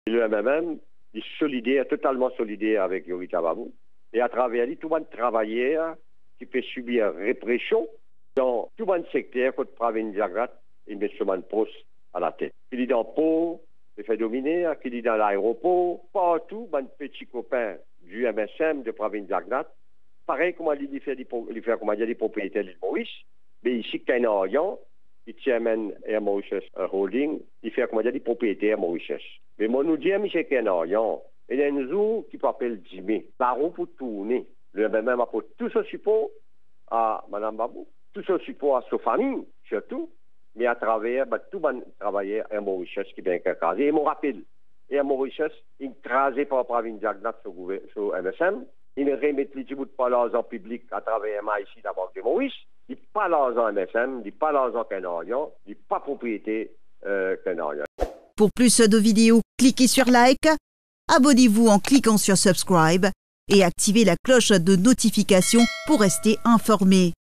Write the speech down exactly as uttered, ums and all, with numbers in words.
Le M M M est solidaire, totalement solidaire avec Yorita Babou. Et à travers lui, tout le monde travailleur qui peut subir répression dans tout le secteur contre Pravin Jagrat et M. Post à la tête. Il est dans Pau, il fait dominer, il est dans l'aéroport, partout, mon petit copain du M S M de Pravin Jagrat. Pareil, comment il fait des propriétaires de l'île Maurice, mais ici, qu'il y a un Orient, il tient Air Mauritius Holding, il fait comment dire des propriétaires Mauritius. Mais moi, nous disons, c'est qu'il y a un Orient. Il y a un jour qui s'appelle Jimmy. Baron pour tourner. Le M M M apporte tout ce support à Mme Babou, tout ce support à sa famille, surtout, mais à travers bah, tout le travailleur Air Mauritius qui est bien écrasé. Et mon rappel, Air Mauritius, écrasé par Pravin Jagrat sur M S M, il remet les bouts de pas l'argent public à travers M I C, la Banque de Maurice. Il n'y a pas l'argent M S M, il n'y a pas l'argent qu'un Orient, il n'y a pas propriété euh, qu'un Orient. Pour plus de vidéos, cliquez sur like, abonnez-vous en cliquant sur subscribe et activez la cloche de notification pour rester informé.